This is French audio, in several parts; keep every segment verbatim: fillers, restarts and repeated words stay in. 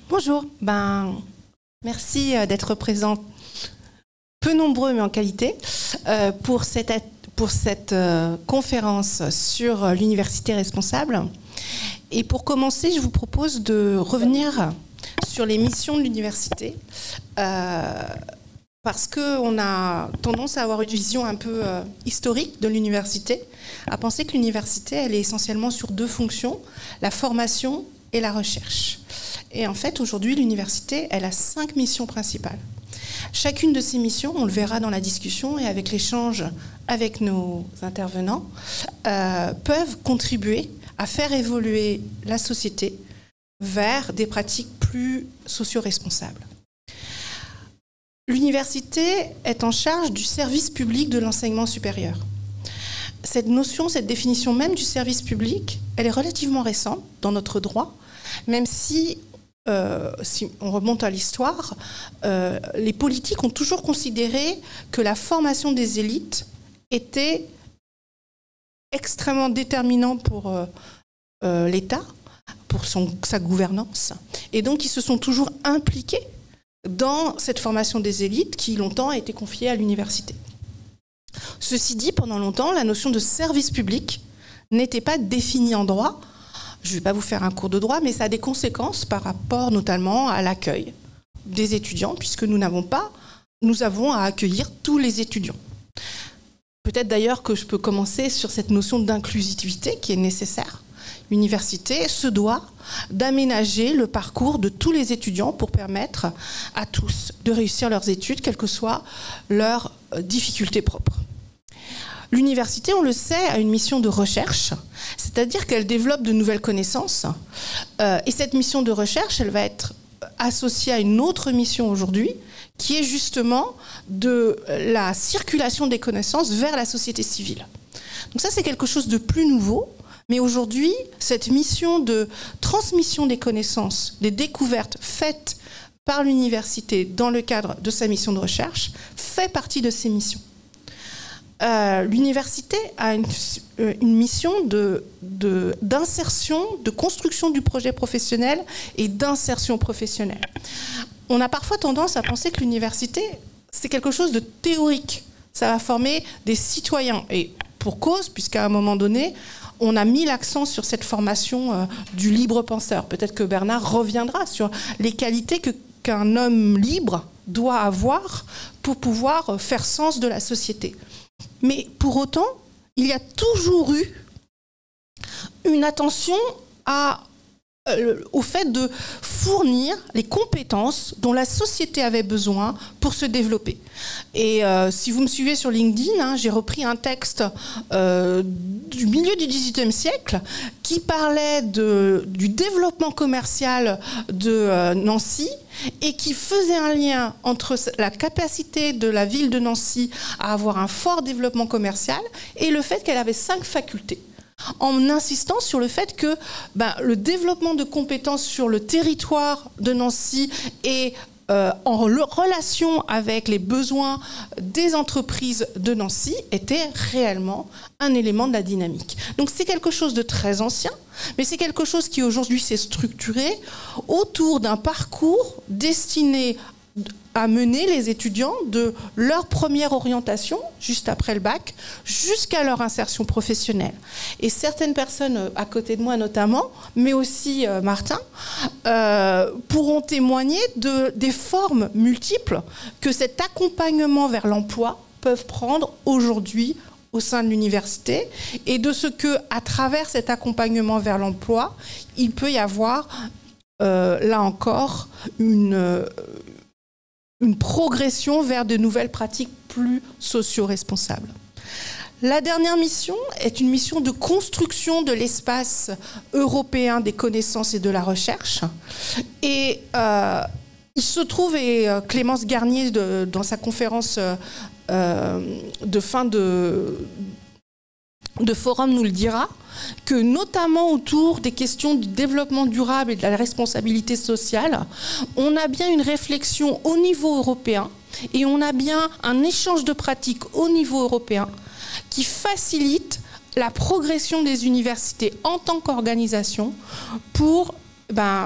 Bonjour, ben, merci d'être présents, peu nombreux mais en qualité, euh, pour cette, pour cette euh, conférence sur l'université responsable. Et pour commencer, je vous propose de revenir sur les missions de l'université, euh, parce qu'on a tendance à avoir une vision un peu euh, historique de l'université, à penser que l'université, elle est essentiellement sur deux fonctions, la formation et la recherche. Et en fait, aujourd'hui, l'université, elle a cinq missions principales. Chacune de ces missions, on le verra dans la discussion et avec l'échange avec nos intervenants, euh, peuvent contribuer à faire évoluer la société vers des pratiques plus socio-responsables. L'université est en charge du service public de l'enseignement supérieur. Cette notion, cette définition même du service public, elle est relativement récente dans notre droit, même si, euh, si on remonte à l'histoire, euh, les politiques ont toujours considéré que la formation des élites était extrêmement déterminante pour euh, euh, l'État, pour son, sa gouvernance, et donc ils se sont toujours impliqués dans cette formation des élites qui longtemps a été confiée à l'université. Ceci dit, pendant longtemps, la notion de service public n'était pas définie en droit. Je ne vais pas vous faire un cours de droit, mais ça a des conséquences par rapport notamment à l'accueil des étudiants, puisque nous n'avons pas, nous avons à accueillir tous les étudiants. Peut-être d'ailleurs que je peux commencer sur cette notion d'inclusivité qui est nécessaire. L'université se doit d'aménager le parcours de tous les étudiants pour permettre à tous de réussir leurs études, quelles que soient leurs difficultés propres. L'université, on le sait, a une mission de recherche, c'est-à-dire qu'elle développe de nouvelles connaissances. Euh, et cette mission de recherche, elle va être associée à une autre mission aujourd'hui, qui est justement de la circulation des connaissances vers la société civile. Donc ça, c'est quelque chose de plus nouveau. Mais aujourd'hui, cette mission de transmission des connaissances, des découvertes faites par l'université dans le cadre de sa mission de recherche, fait partie de ces missions. Euh, l'université a une, une mission de, de, d'insertion, de construction du projet professionnel et d'insertion professionnelle. On a parfois tendance à penser que l'université, c'est quelque chose de théorique. Ça va former des citoyens. Et pour cause, puisqu'à un moment donné, on a mis l'accent sur cette formation euh, du libre penseur. Peut-être que Bernard reviendra sur les qualités que, qu'un homme libre doit avoir pour pouvoir faire sens de la société. Mais pour autant, il y a toujours eu une attention à, euh, au fait de fournir les compétences dont la société avait besoin pour se développer. Et euh, si vous me suivez sur LinkedIn, hein, j'ai repris un texte euh, du milieu du dix-huitième siècle qui parlait de, du développement commercial de euh, Nancy et qui faisait un lien entre la capacité de la ville de Nancy à avoir un fort développement commercial et le fait qu'elle avait cinq facultés, en insistant sur le fait que ben, le développement de compétences sur le territoire de Nancy et euh, en relation avec les besoins des entreprises de Nancy était réellement un élément de la dynamique. Donc c'est quelque chose de très ancien, mais c'est quelque chose qui aujourd'hui s'est structuré autour d'un parcours destiné à mener les étudiants de leur première orientation, juste après le bac, jusqu'à leur insertion professionnelle. Et certaines personnes, à côté de moi notamment, mais aussi euh, Martin, euh, pourront témoigner de, des formes multiples que cet accompagnement vers l'emploi peuvent prendre aujourd'hui au sein de l'université, et de ce que, à travers cet accompagnement vers l'emploi, il peut y avoir, euh, là encore, une... Euh, une progression vers de nouvelles pratiques plus socio-responsables. La dernière mission est une mission de construction de l'espace européen des connaissances et de la recherche. Et euh, il se trouve, et Clémence Garnier, de, dans sa conférence euh, de fin de, de forum, nous le dira, que notamment autour des questions du développement durable et de la responsabilité sociale, on a bien une réflexion au niveau européen et on a bien un échange de pratiques au niveau européen qui facilite la progression des universités en tant qu'organisation pour ben,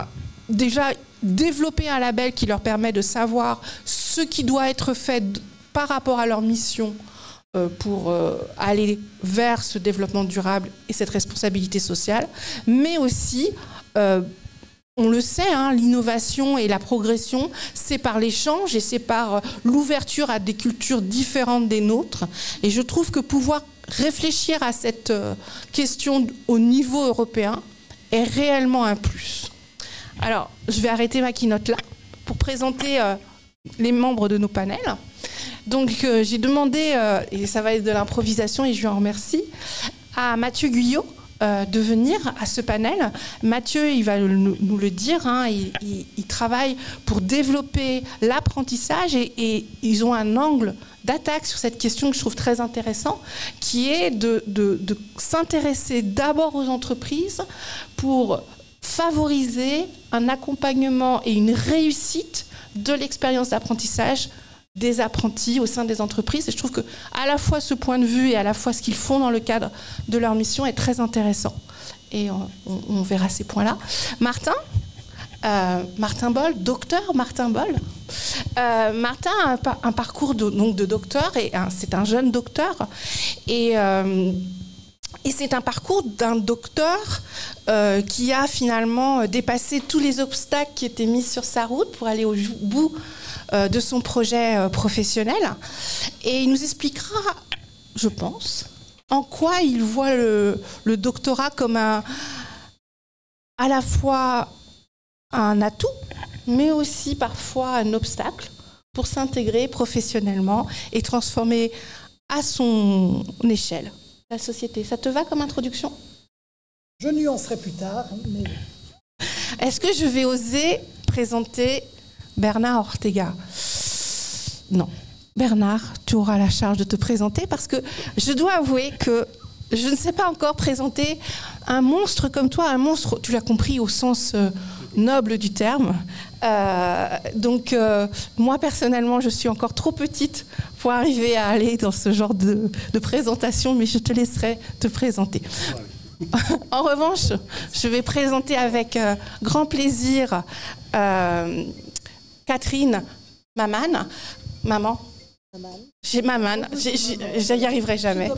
déjà développer un label qui leur permet de savoir ce qui doit être fait par rapport à leur mission euh, pour euh, aller vers ce développement durable et cette responsabilité sociale, mais aussi, euh, on le sait, hein, l'innovation et la progression, c'est par l'échange et c'est par l'ouverture à des cultures différentes des nôtres. Et je trouve que pouvoir réfléchir à cette euh, question au niveau européen est réellement un plus. Alors, je vais arrêter ma keynote là pour présenter euh, les membres de nos panels. Donc, euh, j'ai demandé, euh, et ça va être de l'improvisation et je lui en remercie, à Mathieu Guyot euh, de venir à ce panel. Mathieu, il va nous, nous le dire, hein, il, il, il travaille pour développer l'apprentissage et, et ils ont un angle d'attaque sur cette question que je trouve très intéressant, qui est de, de, de s'intéresser d'abord aux entreprises pour favoriser un accompagnement et une réussite de l'expérience d'apprentissage des apprentis au sein des entreprises. Et je trouve que à la fois ce point de vue et à la fois ce qu'ils font dans le cadre de leur mission est très intéressant. Et on, on verra ces points-là. Martin, euh, Martin Boll, docteur Martin Boll. Euh, Martin a un, un parcours de, donc de docteur, et c'est un jeune docteur. Et... Euh, Et c'est un parcours d'un docteur euh, qui a finalement dépassé tous les obstacles qui étaient mis sur sa route pour aller au bout euh, de son projet euh, professionnel. Et il nous expliquera, je pense, en quoi il voit le, le doctorat comme un, à la fois un atout, mais aussi parfois un obstacle pour s'intégrer professionnellement et transformer à son échelle la société. Ça te va comme introduction? Je nuancerai plus tard, mais... Est-ce que je vais oser présenter Bernard Ortega? Non. Bernard, tu auras la charge de te présenter parce que je dois avouer que je ne sais pas encore présenter un monstre comme toi, un monstre, tu l'as compris, au sens euh, noble du terme. Euh, donc, euh, moi, personnellement, je suis encore trop petite pour arriver à aller dans ce genre de, de présentation, mais je te laisserai te présenter. En revanche, je vais présenter avec euh, grand plaisir euh, Catherine Maman. Maman. J'ai Maman. Je n'y arriverai jamais.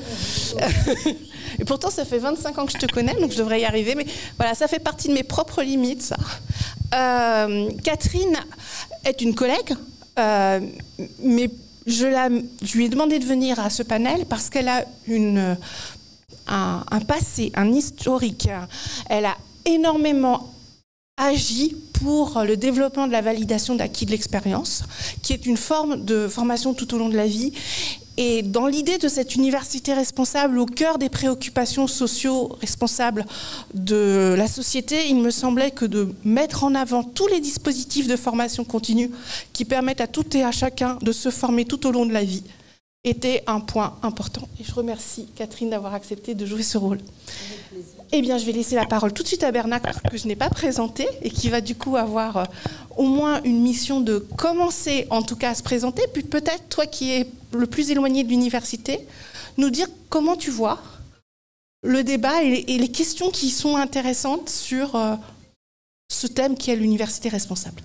Et pourtant, ça fait vingt-cinq ans que je te connais, donc je devrais y arriver. Mais voilà, ça fait partie de mes propres limites, ça. Euh, Catherine est une collègue, euh, mais je, la, je lui ai demandé de venir à ce panel parce qu'elle a une, un, un passé, un historique. Elle a énormément agi pour le développement de la validation d'acquis de l'expérience, qui est une forme de formation tout au long de la vie. Et dans l'idée de cette université responsable au cœur des préoccupations socio-responsables de la société, il me semblait que de mettre en avant tous les dispositifs de formation continue qui permettent à tout et à chacun de se former tout au long de la vie était un point important. Et je remercie Catherine d'avoir accepté de jouer ce rôle. Eh bien, je vais laisser la parole tout de suite à Bernard, que je n'ai pas présenté, et qui va du coup avoir euh, au moins une mission de commencer, en tout cas, à se présenter, puis peut-être, toi qui es le plus éloigné de l'université, nous dire comment tu vois le débat et les, et les questions qui sont intéressantes sur euh, ce thème qui est l'université responsable.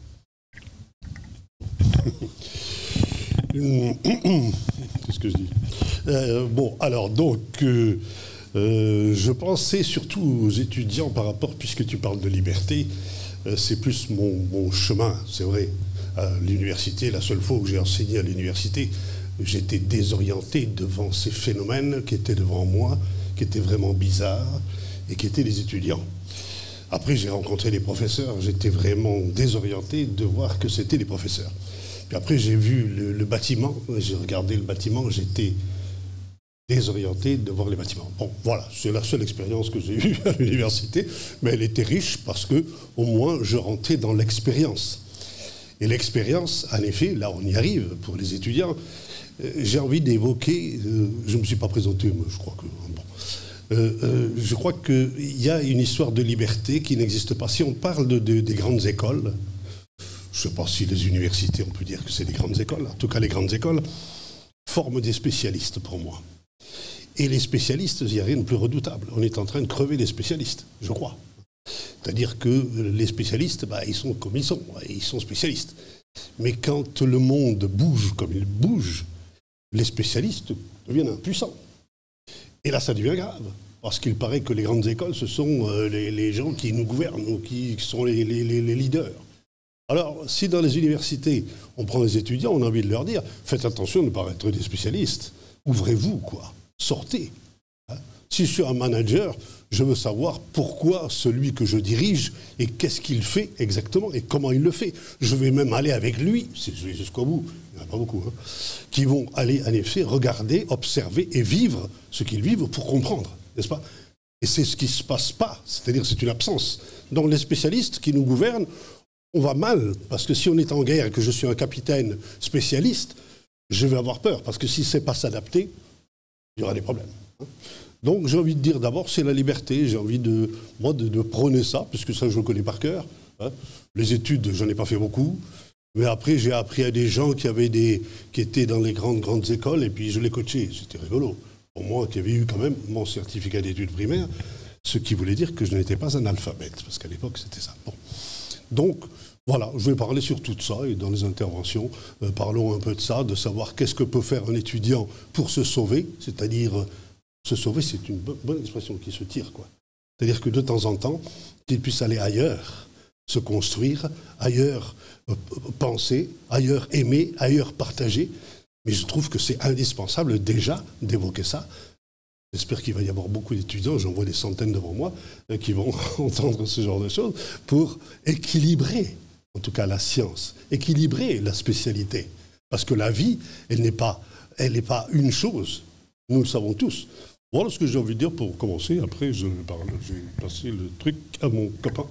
Qu'est-ce que je dis euh, Bon, alors, donc... Euh, Euh, je pensais surtout aux étudiants par rapport, puisque tu parles de liberté, euh, c'est plus mon, mon chemin, c'est vrai. À l'université, la seule fois où j'ai enseigné à l'université, j'étais désorienté devant ces phénomènes qui étaient devant moi, qui étaient vraiment bizarres, et qui étaient les étudiants. Après, j'ai rencontré les professeurs, j'étais vraiment désorienté de voir que c'était les professeurs. Puis après, j'ai vu le, le bâtiment, j'ai regardé le bâtiment, j'étais désorienté de voir les bâtiments. Bon, voilà, c'est la seule expérience que j'ai eue à l'université, mais elle était riche parce que, au moins, je rentrais dans l'expérience. Et l'expérience, en effet, là on y arrive pour les étudiants, euh, j'ai envie d'évoquer, euh, je ne me suis pas présenté, mais je crois que... Bon, euh, euh, je crois qu'il y a une histoire de liberté qui n'existe pas. Si on parle de, de, des grandes écoles, je ne sais pas si les universités, on peut dire que c'est des grandes écoles, en tout cas les grandes écoles, forment des spécialistes pour moi. Et les spécialistes, il n'y a rien de plus redoutable. On est en train de crever les spécialistes, je crois. C'est-à-dire que les spécialistes, bah, ils sont comme ils sont, ils sont spécialistes. Mais quand le monde bouge comme il bouge, les spécialistes deviennent impuissants. Et là, ça devient grave. Parce qu'il paraît que les grandes écoles, ce sont euh, les, les gens qui nous gouvernent ou qui sont les, les, les leaders. Alors, si dans les universités, on prend les étudiants, on a envie de leur dire « Faites attention de ne pas être des spécialistes. Ouvrez-vous, quoi. Sortez. Hein » Si je suis un manager, je veux savoir pourquoi celui que je dirige et qu'est-ce qu'il fait exactement et comment il le fait. Je vais même aller avec lui, si je vais jusqu'au bout, il n'y en a pas beaucoup, hein, qui vont aller en effet regarder, observer et vivre ce qu'ils vivent pour comprendre, n'est-ce pas? Et c'est ce qui ne se passe pas, c'est-à-dire c'est une absence. Donc les spécialistes qui nous gouvernent, on va mal, parce que si on est en guerre et que je suis un capitaine spécialiste, je vais avoir peur, parce que si ce n'est pas s'adapter, il y aura des problèmes. Hein. Donc j'ai envie de dire d'abord, c'est la liberté, j'ai envie de, moi, de, de prôner ça, puisque ça je le connais par cœur. Hein. Les études, j'en ai pas fait beaucoup, mais après j'ai appris à des gens qui, avaient des, qui étaient dans les grandes, grandes écoles, et puis je les coachais, c'était rigolo. Pour moi, qui avait eu quand même mon certificat d'études primaires, ce qui voulait dire que je n'étais pas un alphabète, parce qu'à l'époque c'était ça. Bon. Donc, voilà, je vais parler sur tout ça, et dans les interventions, euh, parlons un peu de ça, de savoir qu'est-ce que peut faire un étudiant pour se sauver, c'est-à-dire, euh, se sauver, c'est une bo- bonne expression qui se tire, quoi. C'est-à-dire que de temps en temps, qu'il puisse aller ailleurs, se construire, ailleurs euh, penser, ailleurs aimer, ailleurs partager, mais je trouve que c'est indispensable déjà d'évoquer ça. J'espère qu'il va y avoir beaucoup d'étudiants, j'en vois des centaines devant moi, euh, qui vont entendre ce genre de choses, pour équilibrer, en tout cas la science, équilibrer la spécialité. Parce que la vie, elle n'est pas, elle n'est pas une chose, nous le savons tous. Voilà ce que j'ai envie de dire pour commencer, après je parle, je vais passer le truc à mon copain.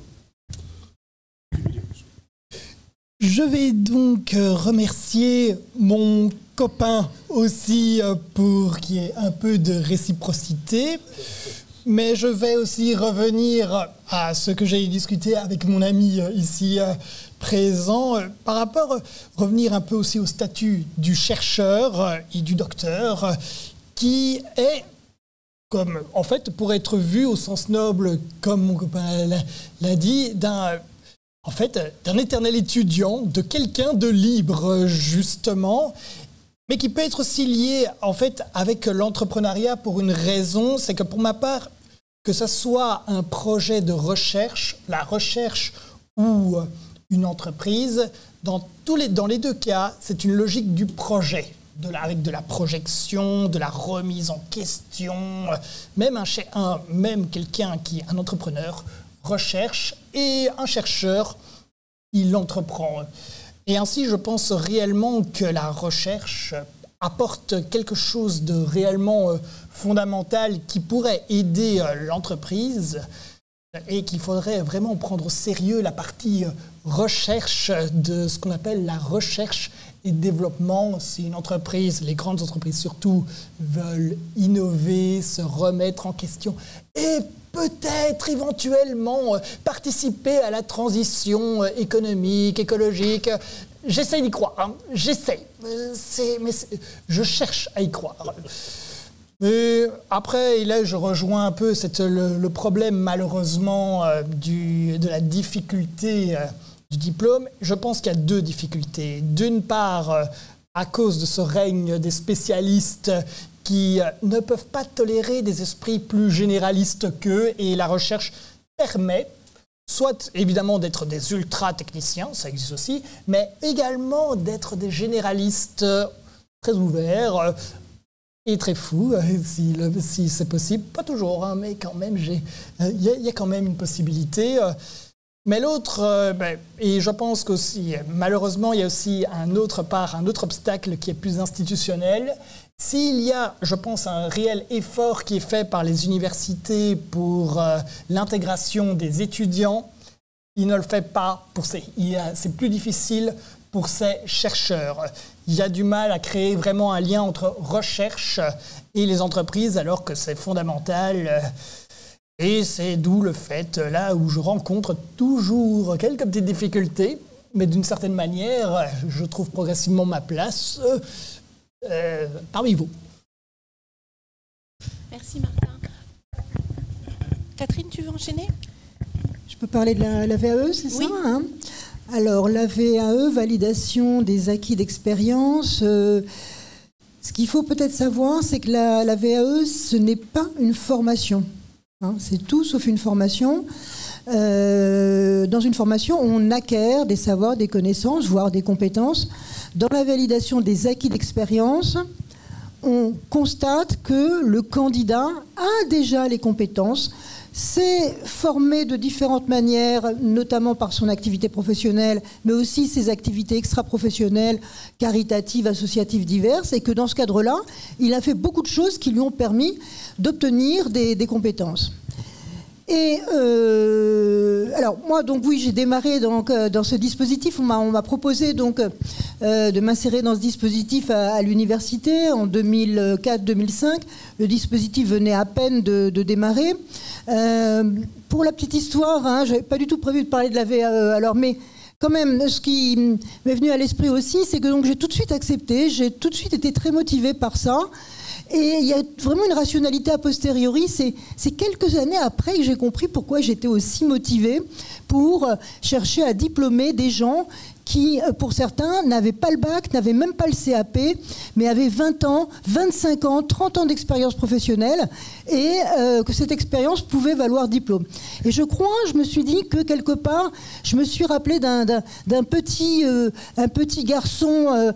Je vais donc remercier mon copain aussi pour qu'il y ait un peu de réciprocité. Mais je vais aussi revenir à ce que j'ai discuté avec mon ami ici présent, par rapport, revenir un peu aussi au statut du chercheur et du docteur, qui est, comme, en fait, pour être vu au sens noble, comme mon copain l'a dit, d'un... En fait, d'un éternel étudiant, de quelqu'un de libre, justement, mais qui peut être aussi lié, en fait, avec l'entrepreneuriat pour une raison, c'est que pour ma part, que ce soit un projet de recherche, la recherche ou une entreprise, dans, tous les, dans les deux cas, c'est une logique du projet, de la, avec de la projection, de la remise en question, même, un, un, même quelqu'un qui est un entrepreneur, recherche, et un chercheur, il entreprend. Et ainsi, je pense réellement que la recherche apporte quelque chose de réellement fondamental qui pourrait aider l'entreprise et qu'il faudrait vraiment prendre au sérieux la partie recherche de ce qu'on appelle la recherche et développement. Si une entreprise, les grandes entreprises surtout, veulent innover, se remettre en question et peut-être éventuellement participer à la transition économique, écologique. J'essaie d'y croire, hein. J'essaie. C'est, mais c'est, je cherche à y croire. Mais après, et là, je rejoins un peu cette, le, le problème, malheureusement, euh, du, de la difficulté euh, du diplôme. Je pense qu'il y a deux difficultés. D'une part, euh, à cause de ce règne des spécialistes qui ne peuvent pas tolérer des esprits plus généralistes qu'eux, et la recherche permet soit évidemment d'être des ultra-techniciens, ça existe aussi, mais également d'être des généralistes très ouverts et très fous, si, le, si c'est possible. Pas toujours, hein, mais quand même, il y, y a quand même une possibilité. Mais l'autre, euh, ben, et je pense qu'aussi, malheureusement, il y a aussi un autre part, un autre obstacle qui est plus institutionnel. S'il y a, je pense, un réel effort qui est fait par les universités pour euh, l'intégration des étudiants, il ne le fait pas pour ces... Il a, c'est plus difficile pour ces chercheurs. Il y a du mal à créer vraiment un lien entre recherche et les entreprises, alors que c'est fondamental. Et c'est d'où le fait, là où je rencontre toujours quelques petites difficultés, mais d'une certaine manière, je trouve progressivement ma place euh, parmi vous. Merci Martin. Catherine, tu veux enchaîner ? Je peux parler de la, la V A E, c'est Oui. ça, hein? Alors, la V A E, validation des acquis d'expérience. Euh, ce qu'il faut peut-être savoir, c'est que la, la V A E, ce n'est pas une formation. Hein, c'est tout sauf une formation. Euh, dans une formation, on acquiert des savoirs, des connaissances, voire des compétences. Dans la validation des acquis d'expérience, on constate que le candidat a déjà les compétences, s'est formé de différentes manières, notamment par son activité professionnelle, mais aussi ses activités extra-professionnelles, caritatives, associatives diverses, et que dans ce cadre-là, il a fait beaucoup de choses qui lui ont permis d'obtenir des, des compétences. Et euh, alors moi donc oui j'ai démarré donc dans ce dispositif, on m'a on m'a proposé donc euh, de m'insérer dans ce dispositif à, à l'université en deux mille quatre deux mille cinq. Le dispositif venait à peine de, de démarrer. Euh, pour la petite histoire, hein, j'avais pas du tout prévu de parler de la V A E alors mais quand même, ce qui m'est venu à l'esprit aussi, c'est que donc j'ai tout de suite accepté, j'ai tout de suite été très motivée par ça. Et il y a vraiment une rationalité a posteriori. C'est, c'est quelques années après que j'ai compris pourquoi j'étais aussi motivée pour chercher à diplômer des gens qui, pour certains, n'avaient pas le bac, n'avaient même pas le C A P, mais avaient vingt ans, vingt-cinq ans, trente ans d'expérience professionnelle et euh, que cette expérience pouvait valoir diplôme. Et je crois, je me suis dit que quelque part, je me suis rappelé d'un, d'un, d'un petit, euh, un petit garçon euh,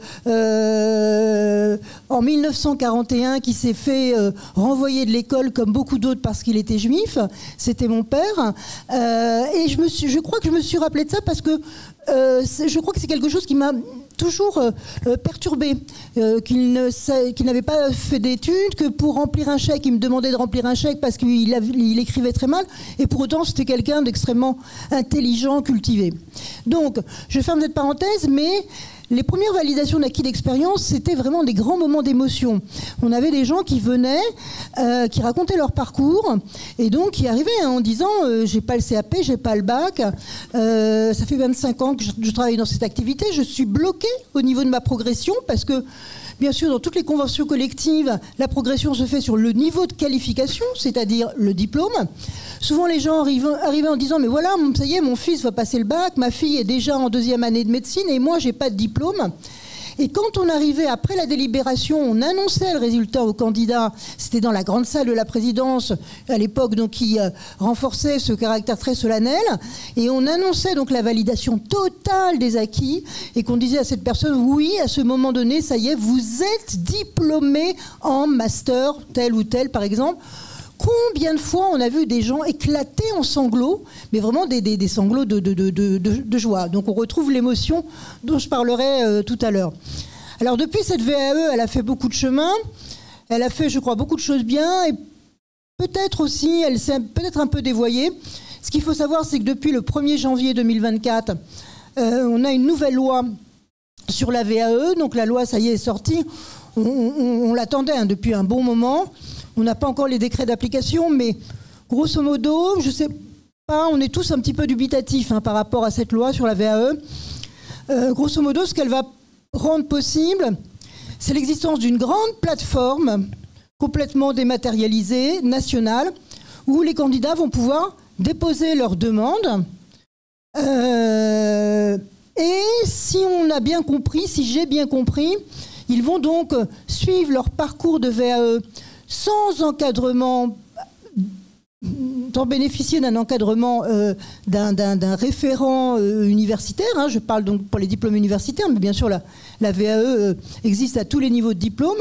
euh, en mille neuf cent quarante et un qui s'est fait euh, renvoyer de l'école comme beaucoup d'autres parce qu'il était juif. C'était mon père. Euh, et je, me suis, je crois que je me suis rappelé de ça parce que Euh, je crois que c'est quelque chose qui m'a toujours euh, perturbée, euh, qu'il, ne, qu'il n'avait pas fait d'études, que pour remplir un chèque, il me demandait de remplir un chèque parce qu'il il écrivait très mal, et pour autant c'était quelqu'un d'extrêmement intelligent, cultivé. Donc, je ferme cette parenthèse, mais les premières validations d'acquis d'expérience, c'était vraiment des grands moments d'émotion. On avait des gens qui venaient, euh, qui racontaient leur parcours, et donc qui arrivaient hein, en disant euh, « j'ai pas le C A P, j'ai pas le bac, euh, ça fait vingt-cinq ans que je, je travaille dans cette activité, je suis bloqué au niveau de ma progression parce que bien sûr, dans toutes les conventions collectives, la progression se fait sur le niveau de qualification, c'est-à-dire le diplôme. Souvent, les gens arrivent, arrivent en disant « mais voilà, ça y est, mon fils va passer le bac, ma fille est déjà en deuxième année de médecine et moi, j'ai pas de diplôme ». Et quand on arrivait après la délibération, on annonçait le résultat au candidat. C'était dans la grande salle de la présidence à l'époque, donc qui euh, renforçait ce caractère très solennel. Et on annonçait donc la validation totale des acquis et qu'on disait à cette personne oui, à ce moment donné, ça y est, vous êtes diplômé en master tel ou tel, par exemple. Combien de fois on a vu des gens éclater en sanglots, mais vraiment des, des, des sanglots de, de, de, de, de joie. Donc on retrouve l'émotion dont je parlerai euh, tout à l'heure. Alors depuis, cette V A E, elle a fait beaucoup de chemin. Elle a fait, je crois, beaucoup de choses bien. Et peut-être aussi, elle s'est peut-être un peu dévoyée. Ce qu'il faut savoir, c'est que depuis le premier janvier deux mille vingt-quatre, euh, on a une nouvelle loi sur la V A E. Donc la loi, ça y est, est sortie. On, on, on l'attendait hein, depuis un bon moment. On n'a pas encore les décrets d'application, mais grosso modo, je ne sais pas, on est tous un petit peu dubitatifs hein, par rapport à cette loi sur la V A E. Euh, grosso modo, ce qu'elle va rendre possible, c'est l'existence d'une grande plateforme complètement dématérialisée, nationale, où les candidats vont pouvoir déposer leurs demandes. Euh, et si on a bien compris, si j'ai bien compris, ils vont donc suivre leur parcours de V A E sans encadrement, sans bénéficier d'un encadrement euh, d'un, d'un, d'un référent euh, universitaire. Hein, je parle donc pour les diplômes universitaires, mais bien sûr la, la V A E euh, existe à tous les niveaux de diplôme.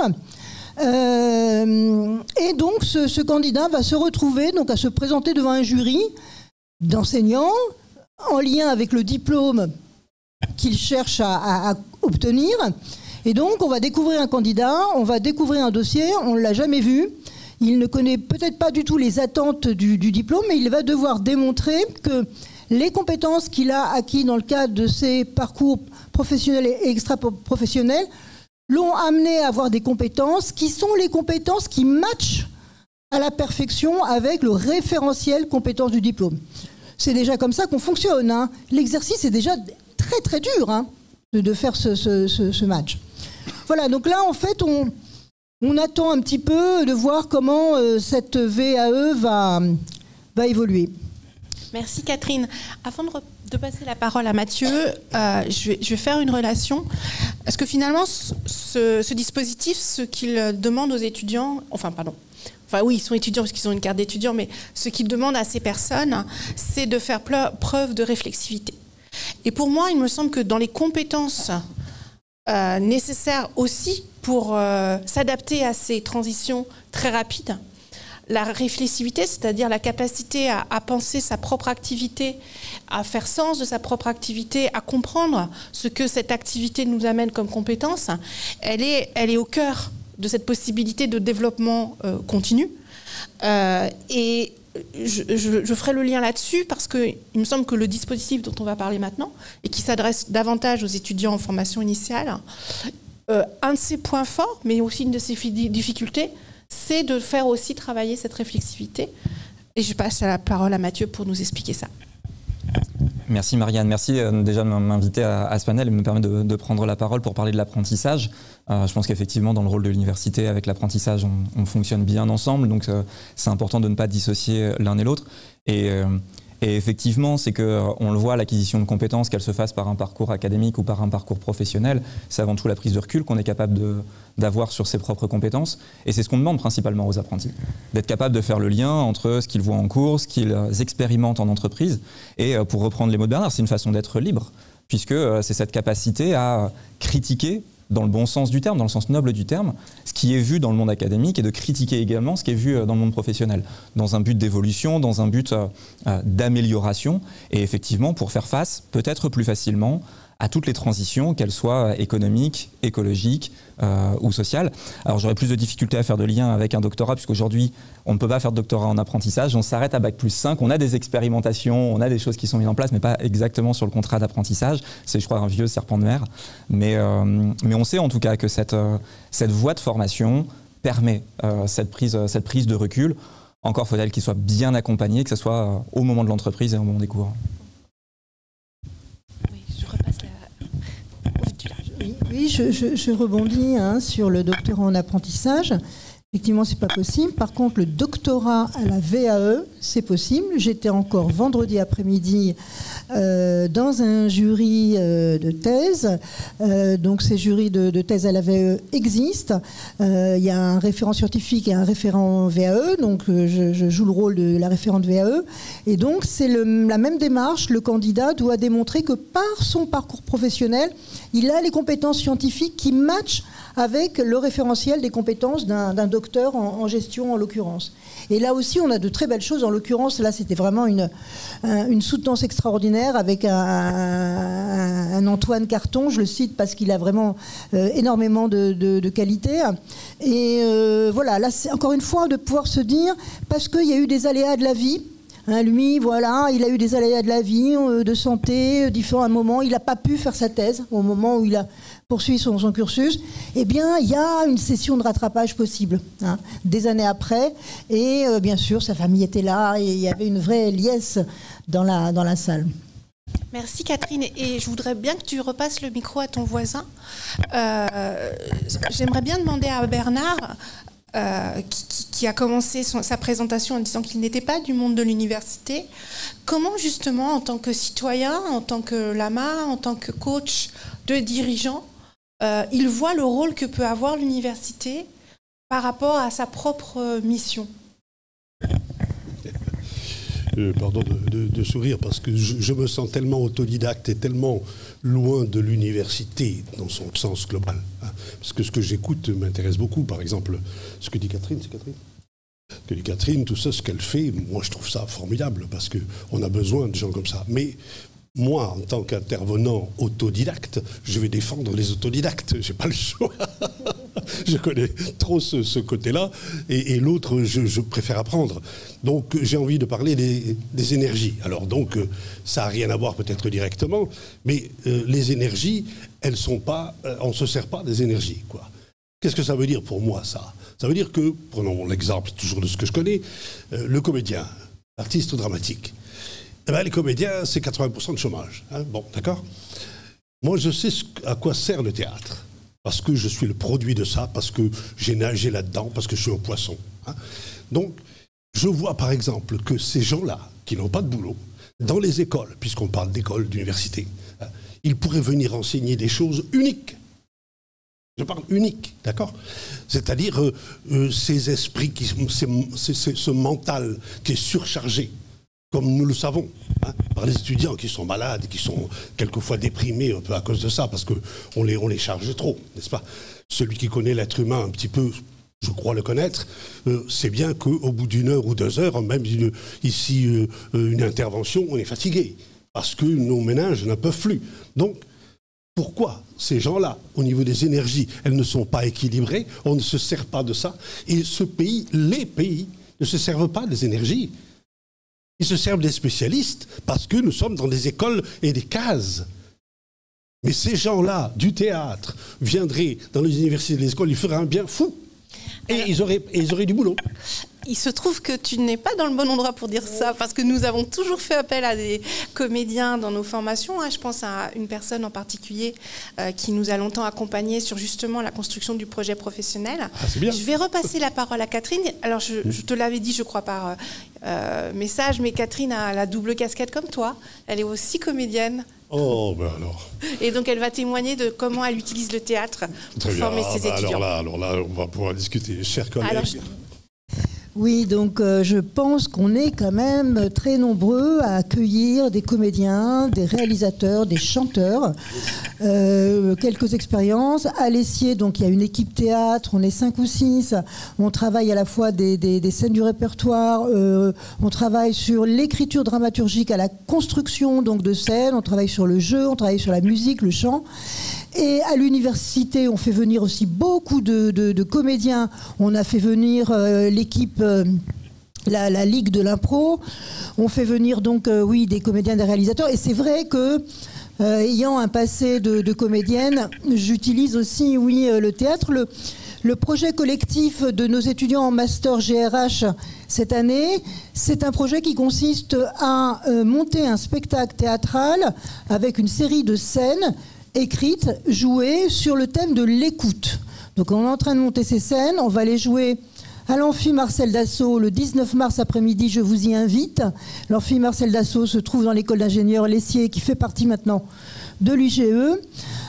Euh, et donc ce, ce candidat va se retrouver donc à se présenter devant un jury d'enseignants en lien avec le diplôme qu'il cherche à, à, à obtenir. Et donc, on va découvrir un candidat, on va découvrir un dossier, on ne l'a jamais vu. Il ne connaît peut-être pas du tout les attentes du, du diplôme, mais il va devoir démontrer que les compétences qu'il a acquis dans le cadre de ses parcours professionnels et extra-professionnels l'ont amené à avoir des compétences qui sont les compétences qui matchent à la perfection avec le référentiel compétences du diplôme. C'est déjà comme ça qu'on fonctionne. Hein. L'exercice est déjà très très dur hein, de, de faire ce, ce, ce, ce match. Voilà, donc là, en fait, on, on attend un petit peu de voir comment euh, cette V A E va, va évoluer. Merci Catherine. Avant de, de passer la parole à Mathieu, euh, je, vais, je vais faire une relation. Parce que finalement, ce, ce dispositif, ce qu'il demande aux étudiants, enfin pardon, enfin oui, ils sont étudiants parce qu'ils ont une carte d'étudiant, mais ce qu'il demande à ces personnes, c'est de faire preuve de réflexivité. Et pour moi, il me semble que dans les compétences euh, nécessaires aussi pour euh, s'adapter à ces transitions très rapides, la réflexivité, c'est-à-dire la capacité à, à penser sa propre activité, à faire sens de sa propre activité, à comprendre ce que cette activité nous amène comme compétence, elle est, elle est au cœur de cette possibilité de développement euh, continu. Euh, et je, je, je ferai le lien là-dessus parce qu'il me semble que le dispositif dont on va parler maintenant, et qui s'adresse davantage aux étudiants en formation initiale, euh, un de ses points forts, mais aussi une de ses difficultés, c'est de faire aussi travailler cette réflexivité. Et je passe la parole à Mathieu pour nous expliquer ça. Merci Marianne, merci euh, déjà de m'inviter à, à ce panel et me permettre de, de prendre la parole pour parler de l'apprentissage. Euh, je pense qu'effectivement dans le rôle de l'université, avec l'apprentissage, on, on fonctionne bien ensemble, donc euh, c'est important de ne pas dissocier l'un et l'autre. Et, euh, et effectivement, c'est qu'on euh, le voit, l'acquisition de compétences, qu'elle se fasse par un parcours académique ou par un parcours professionnel, c'est avant tout la prise de recul qu'on est capable de, d'avoir sur ses propres compétences. Et c'est ce qu'on demande principalement aux apprentis, d'être capable de faire le lien entre ce qu'ils voient en cours, ce qu'ils expérimentent en entreprise. Et euh, pour reprendre les mots de Bernard, c'est une façon d'être libre, puisque euh, c'est cette capacité à critiquer dans le bon sens du terme, dans le sens noble du terme, ce qui est vu dans le monde académique et de critiquer également ce qui est vu dans le monde professionnel, dans un but d'évolution, dans un but euh, d'amélioration, et effectivement pour faire face peut-être plus facilement à toutes les transitions, qu'elles soient économiques, écologiques euh, ou sociales. Alors j'aurais plus de difficultés à faire de lien avec un doctorat, puisqu'aujourd'hui on ne peut pas faire de doctorat en apprentissage, on s'arrête à bac plus cinq, on a des expérimentations, on a des choses qui sont mises en place, mais pas exactement sur le contrat d'apprentissage. C'est, je crois, un vieux serpent de mer. Mais, euh, mais on sait en tout cas que cette, euh, cette voie de formation permet euh, cette, prise, cette prise de recul. Encore faut-il qu'il soit bien accompagné, que ce soit euh, au moment de l'entreprise et au moment des cours. Oui, je, je, je rebondis hein, sur le doctorat en apprentissage. Effectivement, c'est pas possible. Par contre, le doctorat à la V A E, c'est possible. J'étais encore vendredi après-midi euh, dans un jury euh, de thèse. Euh, donc, ces jurys de, de thèse à la V A E existent. Euh, il y a un référent scientifique et un référent V A E. Donc, euh, je, je joue le rôle de la référente V A E. Et donc, c'est le, la même démarche. Le candidat doit démontrer que par son parcours professionnel, il a les compétences scientifiques qui matchent avec le référentiel des compétences d'un, d'un docteur en, en gestion, en l'occurrence. Et là aussi, on a de très belles choses. En l'occurrence, là, c'était vraiment une, un, une soutenance extraordinaire avec un, un, un Antoine Carton, je le cite parce qu'il a vraiment euh, énormément de, de, de qualité. Et euh, voilà, là, c'est encore une fois de pouvoir se dire, parce qu'il y a eu des aléas de la vie, hein, lui, voilà, il a eu des aléas de la vie, euh, de santé, différents moments, il n'a pas pu faire sa thèse au moment où il a poursuit son, son cursus, eh bien, il y a une session de rattrapage possible, hein, des années après. Et euh, bien sûr, sa famille était là et il y avait une vraie liesse dans la, dans la salle. Merci Catherine. Et je voudrais bien que tu repasses le micro à ton voisin. Euh, j'aimerais bien demander à Bernard, euh, qui, qui a commencé son, sa présentation en disant qu'il n'était pas du monde de l'université, comment justement, en tant que citoyen, en tant que lama, en tant que coach de dirigeant, Euh, il voit le rôle que peut avoir l'université par rapport à sa propre mission. Euh, pardon de, de, de sourire, parce que je, je me sens tellement autodidacte et tellement loin de l'université dans son sens global. Hein, parce que ce que j'écoute m'intéresse beaucoup. Par exemple, ce que dit Catherine, c'est Catherine Ce que dit Catherine, tout ça, ce qu'elle fait, moi je trouve ça formidable, parce qu'on a besoin de gens comme ça. Mais moi, en tant qu'intervenant autodidacte, je vais défendre les autodidactes. Je n'ai pas le choix. Je connais trop ce, ce côté-là. Et, et l'autre, je, je préfère apprendre. Donc, j'ai envie de parler des, des énergies. Alors, donc, ça n'a rien à voir peut-être directement, mais euh, les énergies, elles sont pas... Euh, on ne se sert pas des énergies, quoi. Qu'est-ce que ça veut dire pour moi, ça ? Ça veut dire que, prenons l'exemple toujours de ce que je connais, euh, le comédien, l'artiste dramatique. Eh ben, les comédiens, c'est quatre-vingts pour cent de chômage. Hein, bon, d'accord ? Moi, je sais à quoi sert le théâtre. Parce que je suis le produit de ça, parce que j'ai nagé là-dedans, parce que je suis un poisson. Hein. Donc, je vois par exemple que ces gens-là, qui n'ont pas de boulot, dans les écoles, puisqu'on parle d'écoles, d'universités, hein, ils pourraient venir enseigner des choses uniques. Je parle unique, d'accord? C'est-à-dire euh, euh, ces esprits, qui, ces, ces, ce mental qui est surchargé, comme nous le savons, hein, par les étudiants qui sont malades, qui sont quelquefois déprimés un peu à cause de ça, parce qu'on les, on les charge trop, n'est-ce pas? Celui qui connaît l'être humain un petit peu, je crois le connaître, euh, c'est bien qu'au bout d'une heure ou deux heures, même une, ici euh, une intervention, on est fatigué, parce que nos méninges n'en peuvent plus. Donc, pourquoi ces gens-là, au niveau des énergies, elles ne sont pas équilibrées, on ne se sert pas de ça, et ce pays, les pays, ne se servent pas des énergies. Ils se servent des spécialistes parce que nous sommes dans des écoles et des cases. Mais ces gens-là, du théâtre, viendraient dans les universités et les écoles, ils feraient un bien fou. Et Alors, ils, auraient, et ils auraient du boulot. Il se trouve que tu n'es pas dans le bon endroit pour dire ça, parce que nous avons toujours fait appel à des comédiens dans nos formations. Je pense à une personne en particulier euh, qui nous a longtemps accompagnés sur justement la construction du projet professionnel. Ah, c'est bien. Je vais repasser la parole à Catherine. Alors, je, je te l'avais dit, je crois, par euh, message, mais Catherine a la double casquette comme toi. Elle est aussi comédienne. Oh, ben alors. Et donc, elle va témoigner de comment elle utilise le théâtre pour Très former bien. ses Ah, étudiants. Alors là, alors là, on va pouvoir discuter, chers collègues. Alors, je... Oui, donc euh, je pense qu'on est quand même très nombreux à accueillir des comédiens, des réalisateurs, des chanteurs. Euh, quelques expériences. À l'Essier, donc il y a une équipe théâtre, on est cinq ou six. On travaille à la fois des, des, des scènes du répertoire, euh, on travaille sur l'écriture dramaturgique à la construction donc de scènes, on travaille sur le jeu, on travaille sur la musique, le chant. Et à l'université, on fait venir aussi beaucoup de, de, de comédiens. On a fait venir euh, l'équipe, euh, la, la Ligue de l'impro. On fait venir donc, euh, oui, des comédiens, des réalisateurs. Et c'est vrai que, euh, ayant un passé de, de comédienne, j'utilise aussi, oui, euh, le théâtre. Le, le projet collectif de nos étudiants en master G R H cette année, c'est un projet qui consiste à euh, monter un spectacle théâtral avec une série de scènes écrites, jouées sur le thème de l'écoute. Donc on est en train de monter ces scènes, on va les jouer à l'Amphi Marcel Dassault le dix-neuf mars après-midi, je vous y invite. L'Amphi Marcel Dassault se trouve dans l'école d'ingénieurs L'Essier qui fait partie maintenant de l'U G E.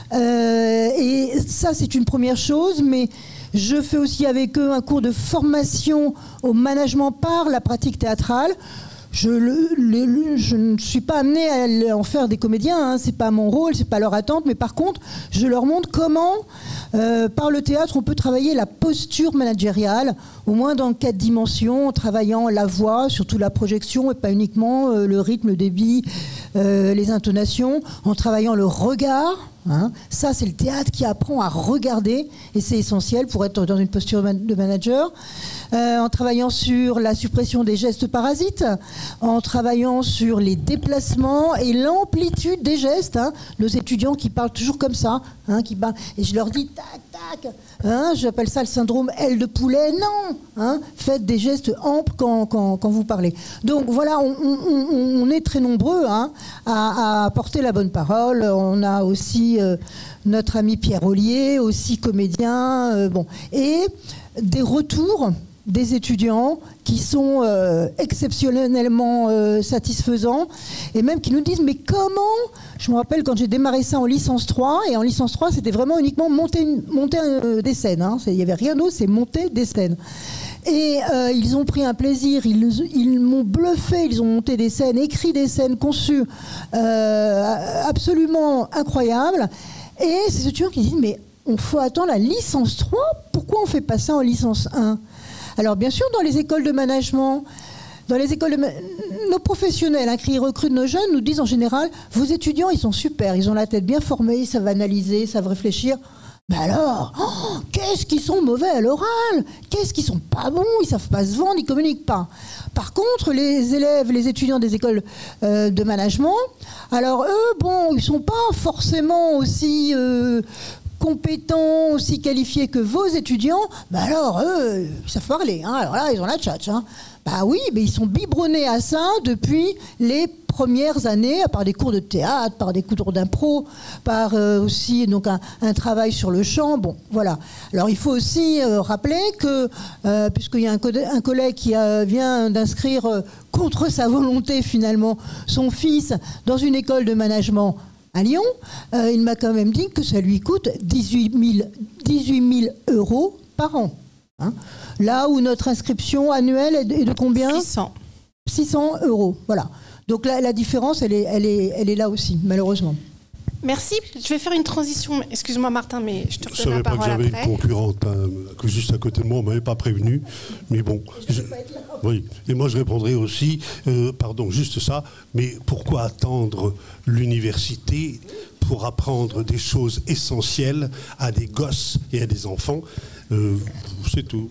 Euh, et ça c'est une première chose, mais je fais aussi avec eux un cours de formation au management par la pratique théâtrale. Je, le, le, je ne suis pas amenée à en faire des comédiens, hein, c'est pas mon rôle, c'est pas leur attente, mais par contre, je leur montre comment, euh, par le théâtre, on peut travailler la posture managériale, au moins dans quatre dimensions, en travaillant la voix, surtout la projection, et pas uniquement euh, le rythme, le débit, euh, les intonations, en travaillant le regard. Hein. Ça, c'est le théâtre qui apprend à regarder, et c'est essentiel pour être dans une posture de manager. Euh, en travaillant sur la suppression des gestes parasites, en travaillant sur les déplacements et l'amplitude des gestes. Hein. Nos étudiants qui parlent toujours comme ça, hein, qui parlent, et je leur dis tac, tac, hein, j'appelle ça le syndrome aile de poulet. Non, hein, faites des gestes amples quand, quand, quand vous parlez. Donc voilà, on, on, on est très nombreux hein, à, à porter la bonne parole. On a aussi euh, notre ami Pierre Ollier, aussi comédien, euh, bon, et des retours des étudiants qui sont euh, exceptionnellement euh, satisfaisants et même qui nous disent mais comment, je me rappelle quand j'ai démarré ça en licence trois, et en licence trois c'était vraiment uniquement monter, monter euh, des scènes, hein. Il n'y avait rien d'autre, c'est monter des scènes. Et euh, ils ont pris un plaisir, ils, ils m'ont bluffé, ils ont monté des scènes, écrit des scènes, conçues euh, absolument incroyables. Et ces étudiants qui disent mais on faut attendre la licence trois, pourquoi on ne fait pas ça en licence un? Alors bien sûr, dans les écoles de management, dans les écoles de ma... nos professionnels hein, qui recrutent nos jeunes nous disent en général, vos étudiants, ils sont super, ils ont la tête bien formée, ils savent analyser, ils savent réfléchir. Mais alors, oh, qu'est-ce qu'ils sont mauvais à l'oral? Qu'est-ce qu'ils sont pas bons? Ils savent pas se vendre, ils communiquent pas. Par contre, les élèves, les étudiants des écoles euh, de management, alors eux, bon, ils sont pas forcément aussi... Euh, compétents, aussi qualifiés que vos étudiants, bah alors eux, ils savent parler. Hein. Alors là, ils ont la tchatch. Hein. Bah oui, mais ils sont biberonnés à ça depuis les premières années, par des cours de théâtre, par des cours d'impro, par euh, aussi donc un, un travail sur le chant. Bon, voilà. Alors il faut aussi euh, rappeler que, euh, puisqu'il y a un, co- un collègue qui euh, vient d'inscrire euh, contre sa volonté finalement son fils dans une école de management à Lyon, euh, il m'a quand même dit que ça lui coûte dix-huit mille euros par an. Hein. Là où notre inscription annuelle est de combien ? six cents. six cents euros, voilà. Donc la, la différence, elle est, elle, est, elle est là aussi, malheureusement. Merci. Je vais faire une transition. Excuse-moi, Martin, mais je te Je redonne ne savais la pas que parole j'avais après. une concurrente hein, que juste à côté de moi, on ne m'avait pas prévenu. Mais bon. Je, oui. Et moi, je répondrai aussi, euh, pardon, juste ça, mais pourquoi attendre l'université pour apprendre des choses essentielles à des gosses et à des enfants ? euh, C'est tout.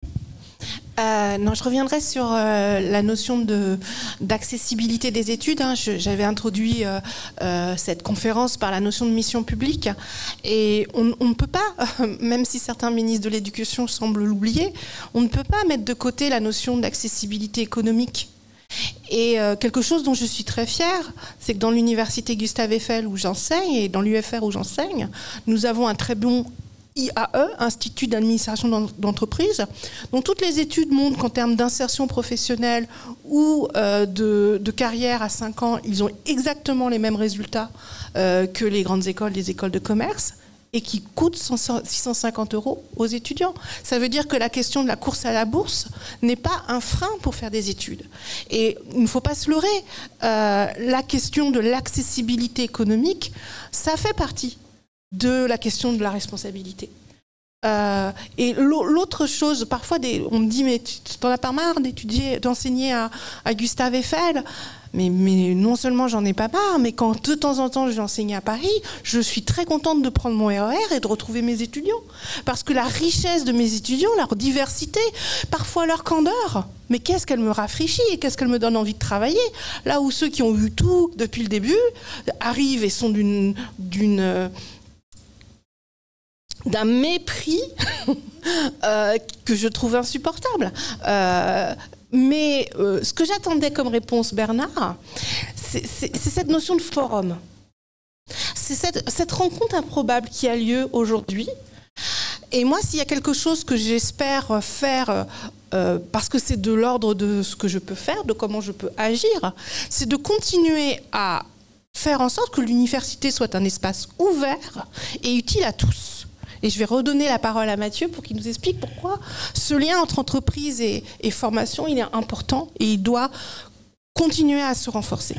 Euh, non, je reviendrai sur euh, la notion de, d'accessibilité des études. Hein. Je, j'avais introduit euh, euh, cette conférence par la notion de mission publique. Et on, on ne peut pas, euh, même si certains ministres de l'Éducation semblent l'oublier, on ne peut pas mettre de côté la notion d'accessibilité économique. Et euh, quelque chose dont je suis très fière, c'est que dans l'université Gustave Eiffel où j'enseigne et dans l'U F R où j'enseigne, nous avons un très bon I A E, Institut d'administration d'entreprise, dont toutes les études montrent qu'en termes d'insertion professionnelle ou euh, de, de carrière à cinq ans, ils ont exactement les mêmes résultats euh, que les grandes écoles, les écoles de commerce, et qui coûtent six cent cinquante euros aux étudiants. Ça veut dire que la question de la course à la bourse n'est pas un frein pour faire des études. Et il ne faut pas se leurrer, euh, la question de l'accessibilité économique, ça fait partie de la question de la responsabilité. Euh, et l'autre chose, parfois des, on me dit mais tu t'en as pas marre d'étudier, d'enseigner à, à Gustave Eiffel, mais, mais non seulement j'en ai pas marre, mais quand de temps en temps je vais enseigner à Paris, je suis très contente de prendre mon R E R et de retrouver mes étudiants, parce que la richesse de mes étudiants, leur diversité, parfois leur candeur, mais qu'est-ce qu'elle me rafraîchit et qu'est-ce qu'elle me donne envie de travailler, là où ceux qui ont eu tout depuis le début arrivent et sont d'une d'une d'un mépris euh, que je trouve insupportable. Euh, mais euh, ce que j'attendais comme réponse, Bernard, c'est, c'est, c'est cette notion de forum. C'est cette, cette rencontre improbable qui a lieu aujourd'hui. Et moi, s'il y a quelque chose que j'espère faire, euh, parce que c'est de l'ordre de ce que je peux faire, de comment je peux agir, c'est de continuer à faire en sorte que l'université soit un espace ouvert et utile à tous. Et je vais redonner la parole à Mathieu pour qu'il nous explique pourquoi ce lien entre entreprise et, et formation, il est important et il doit continuer à se renforcer.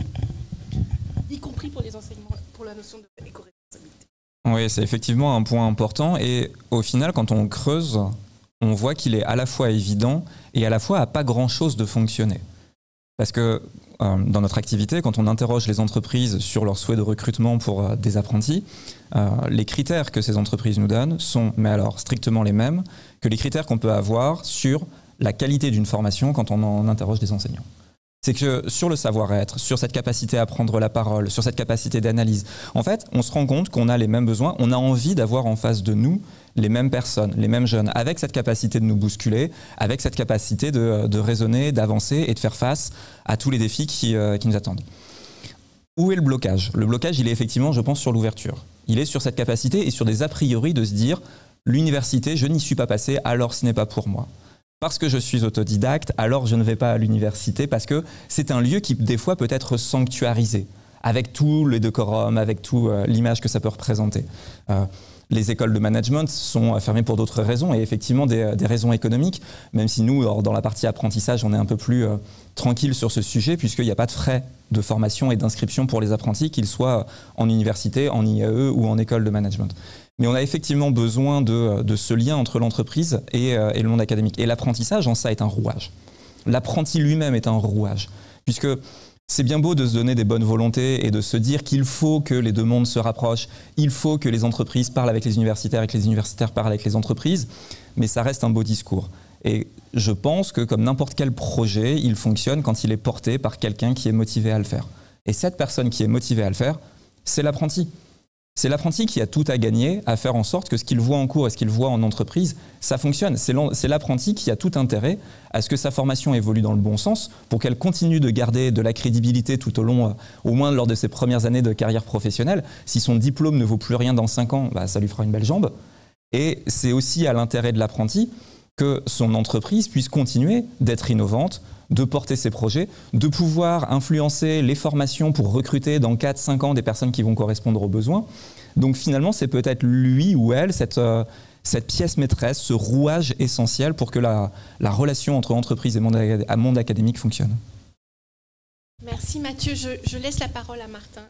Y compris pour les enseignements, pour la notion d'éco-responsabilité. Oui, c'est effectivement un point important. Et au final, quand on creuse, on voit qu'il est à la fois évident et à la fois à pas grand-chose de fonctionner. Parce que euh, dans notre activité, quand on interroge les entreprises sur leurs souhaits de recrutement pour euh, des apprentis, euh, les critères que ces entreprises nous donnent sont, mais alors strictement les mêmes que les critères qu'on peut avoir sur la qualité d'une formation quand on en interroge des enseignants. C'est que sur le savoir-être, sur cette capacité à prendre la parole, sur cette capacité d'analyse, en fait, on se rend compte qu'on a les mêmes besoins, on a envie d'avoir en face de nous les mêmes personnes, les mêmes jeunes, avec cette capacité de nous bousculer, avec cette capacité de, de raisonner, d'avancer et de faire face à tous les défis qui, euh, qui nous attendent. Où est le blocage ? Le blocage, il est effectivement, je pense, sur l'ouverture. Il est sur cette capacité et sur des a priori de se dire « l'université, je n'y suis pas passé, alors ce n'est pas pour moi ». Parce que je suis autodidacte, alors je ne vais pas à l'université, parce que c'est un lieu qui, des fois, peut être sanctuarisé, avec tout le décorum, avec toute euh, l'image que ça peut représenter. Euh, les écoles de management sont fermées pour d'autres raisons, et effectivement des, des raisons économiques, même si nous, dans la partie apprentissage, on est un peu plus euh, tranquille sur ce sujet, puisqu'il n'y a pas de frais de formation et d'inscription pour les apprentis, qu'ils soient en université, en I A E ou en école de management. Mais on a effectivement besoin de, de ce lien entre l'entreprise et, euh, et le monde académique. Et l'apprentissage, en ça, est un rouage. L'apprenti lui-même est un rouage. Puisque c'est bien beau de se donner des bonnes volontés et de se dire qu'il faut que les deux mondes se rapprochent, il faut que les entreprises parlent avec les universitaires et que les universitaires parlent avec les entreprises, mais ça reste un beau discours. Et je pense que comme n'importe quel projet, il fonctionne quand il est porté par quelqu'un qui est motivé à le faire. Et cette personne qui est motivée à le faire, c'est l'apprenti. C'est l'apprenti qui a tout à gagner à faire en sorte que ce qu'il voit en cours et ce qu'il voit en entreprise, ça fonctionne. C'est l'apprenti qui a tout intérêt à ce que sa formation évolue dans le bon sens pour qu'elle continue de garder de la crédibilité tout au long, au moins lors de ses premières années de carrière professionnelle. Si son diplôme ne vaut plus rien dans cinq ans, bah, ça lui fera une belle jambe. Et c'est aussi à l'intérêt de l'apprenti que son entreprise puisse continuer d'être innovante, de porter ses projets, de pouvoir influencer les formations pour recruter dans quatre cinq ans des personnes qui vont correspondre aux besoins. Donc finalement, c'est peut-être lui ou elle, cette, euh, cette pièce maîtresse, ce rouage essentiel pour que la, la relation entre entreprise et monde, monde académique fonctionne. Merci Mathieu. Je, je laisse la parole à Martin.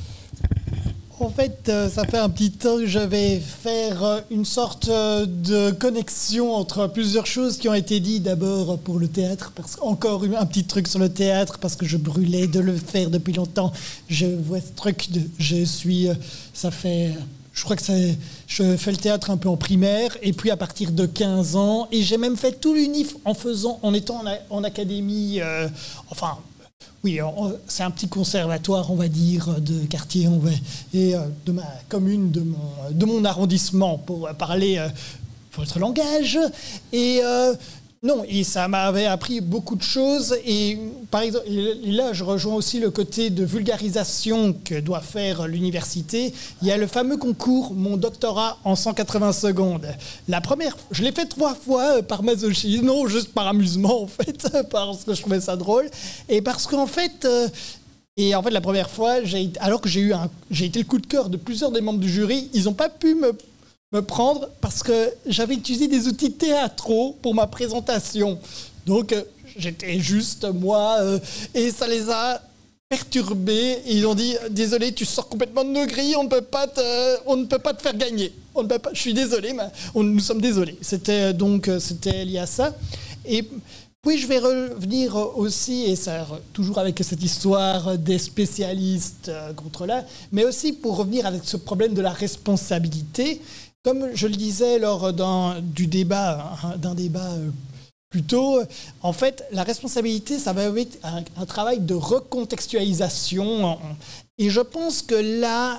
En fait, ça fait un petit temps que je vais faire une sorte de connexion entre plusieurs choses qui ont été dites. D'abord pour le théâtre, parce encore un petit truc sur le théâtre, parce que je brûlais de le faire depuis longtemps. Je vois ce truc de... Je suis... Ça fait... Je crois que c'est... Je fais le théâtre un peu en primaire, et puis à partir de quinze ans, et j'ai même fait tout l'unif en faisant... En étant en, a, en académie... Euh, enfin... Oui, c'est un petit conservatoire, on va dire, de quartier, on va, et de ma commune, de mon, de mon arrondissement, pour parler euh, votre langage. Et euh, non, et ça m'avait appris beaucoup de choses. Et par exemple, et là, je rejoins aussi le côté de vulgarisation que doit faire l'université. Il y a le fameux concours, mon doctorat en cent quatre-vingts secondes. La première, je l'ai fait trois fois par masochisme, non, juste par amusement en fait, parce que je trouvais ça drôle, et parce qu'en fait. Euh, Et en fait, la première fois, j'ai, alors que j'ai eu un, j'ai été le coup de cœur de plusieurs des membres du jury, ils n'ont pas pu me, me prendre parce que j'avais utilisé des outils théâtraux pour ma présentation. Donc, euh, j'étais juste moi, euh, et ça les a perturbés. Et ils ont dit « Désolé, tu sors complètement de nos grilles, on ne peut pas te, on ne peut pas te faire gagner. On ne peut pas, je suis désolé, mais on, nous sommes désolés. » C'était donc c'était lié à ça. Et oui, je vais revenir aussi, et ça toujours avec cette histoire des spécialistes contre là, mais aussi pour revenir avec ce problème de la responsabilité. Comme je le disais lors d'un du débat, d'un débat plus tôt, en fait, la responsabilité, ça va être un, un travail de recontextualisation. Et je pense que là,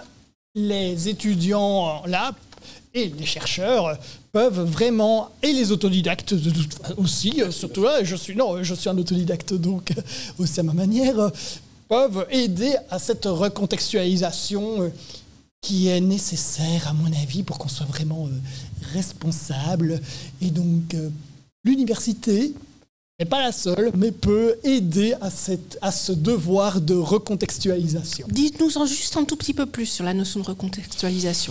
les étudiants, là, et les chercheurs peuvent vraiment, et les autodidactes aussi, surtout là, je suis, non, je suis un autodidacte, donc aussi à ma manière, peuvent aider à cette recontextualisation qui est nécessaire, à mon avis, pour qu'on soit vraiment responsable. Et donc, l'université n'est pas la seule, mais peut aider à, cette, à ce devoir de recontextualisation. Dites-nous en juste un tout petit peu plus sur la notion de recontextualisation.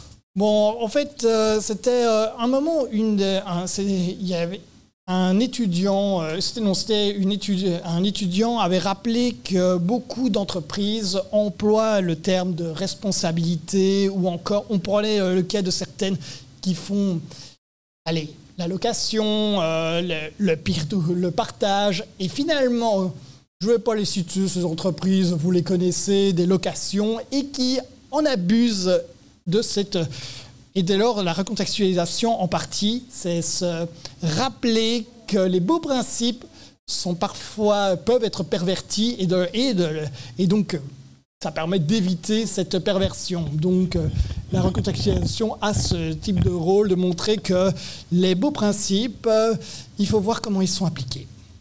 Bon, en fait, euh, c'était euh, un moment, une, un, il y avait un étudiant, euh, c'était, non, c'était une étude, un étudiant avait rappelé que beaucoup d'entreprises emploient le terme de responsabilité, ou encore, on prenait euh, le cas de certaines qui font, allez, la location, euh, le, le, le partage, et finalement, je ne vais pas les citer, ces entreprises, vous les connaissez, des locations, et qui en abusent de cette... Et dès lors, la recontextualisation, en partie, c'est se rappeler que les beaux principes sont parfois, peuvent être pervertis, et, de, et, de, et donc ça permet d'éviter cette perversion. Donc la recontextualisation a ce type de rôle de montrer que les beaux principes, il faut voir comment ils sont appliqués.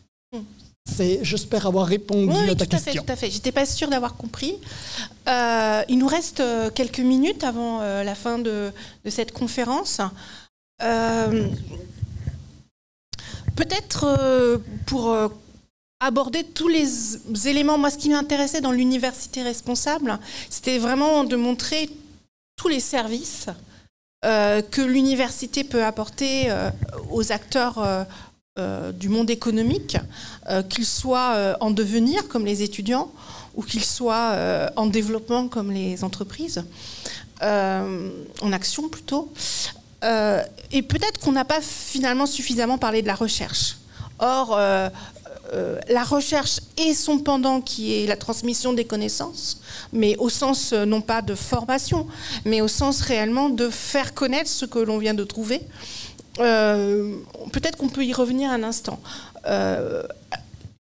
C'est, j'espère avoir répondu oui, à ta tout question. Oui, tout à fait. J'étais pas sûre d'avoir compris. Euh, il nous reste quelques minutes avant euh, la fin de, de cette conférence. Euh, peut-être euh, pour euh, aborder tous les éléments, moi ce qui m'intéressait dans l'université responsable, c'était vraiment de montrer tous les services euh, que l'université peut apporter euh, aux acteurs euh, Euh, du monde économique, euh, qu'ils soient euh, en devenir comme les étudiants ou qu'ils soient euh, en développement comme les entreprises, euh, en action plutôt. Euh, et peut-être qu'on n'a pas finalement suffisamment parlé de la recherche. Or, euh, euh, la recherche et son pendant qui est la transmission des connaissances, mais au sens euh, non pas de formation, mais au sens réellement de faire connaître ce que l'on vient de trouver. Euh, peut-être qu'on peut y revenir un instant. Euh,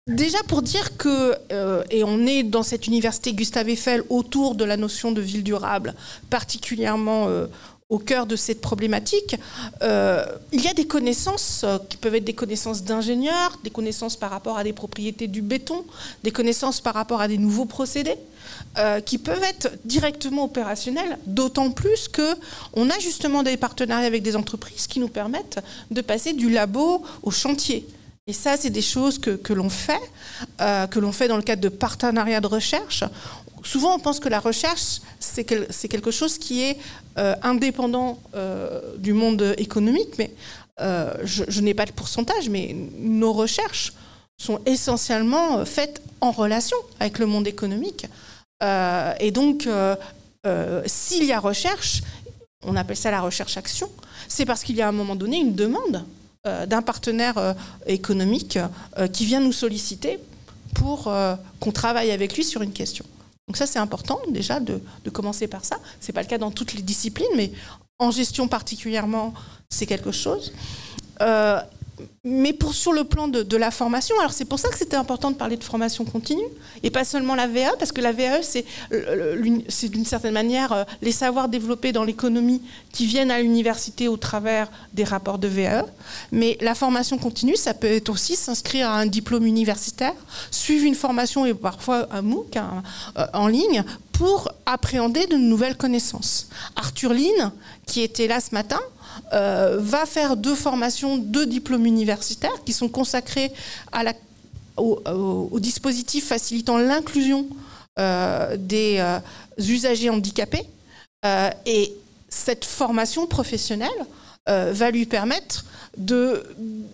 Déjà pour dire que, euh, et on est dans cette université Gustave Eiffel autour de la notion de ville durable, particulièrement euh, au cœur de cette problématique, euh, il y a des connaissances euh, qui peuvent être des connaissances d'ingénieurs, des connaissances par rapport à des propriétés du béton, des connaissances par rapport à des nouveaux procédés, euh, qui peuvent être directement opérationnels, d'autant plus qu'on a justement des partenariats avec des entreprises qui nous permettent de passer du labo au chantier. Et ça, c'est des choses que, que l'on fait, euh, que l'on fait dans le cadre de partenariats de recherche. Souvent, on pense que la recherche, c'est quel, c'est quelque chose qui est euh, indépendant euh, du monde économique, mais euh, je, je n'ai pas de pourcentage, mais nos recherches sont essentiellement faites en relation avec le monde économique. Euh, et donc, euh, euh, s'il y a recherche, on appelle ça la recherche-action, c'est parce qu'il y a à un moment donné une demande euh, d'un partenaire euh, économique euh, qui vient nous solliciter pour euh, qu'on travaille avec lui sur une question. Donc ça, c'est important déjà de, de commencer par ça. Ce n'est pas le cas dans toutes les disciplines, mais en gestion particulièrement, c'est quelque chose. Euh, mais pour, sur le plan de, de la formation, alors c'est pour ça que c'était important de parler de formation continue, et pas seulement la V A E, parce que la V A E, c'est, c'est d'une certaine manière les savoirs développés dans l'économie qui viennent à l'université au travers des rapports de V A E. Mais la formation continue, ça peut être aussi s'inscrire à un diplôme universitaire, suivre une formation et parfois un MOOC un, euh, en ligne pour appréhender de nouvelles connaissances. Arthur Lin, qui était là ce matin, Euh, va faire deux formations, deux diplômes universitaires qui sont consacrés à la, au, au, au dispositif facilitant l'inclusion euh, des euh, usagers handicapés. Euh, et cette formation professionnelle euh, va lui permettre de,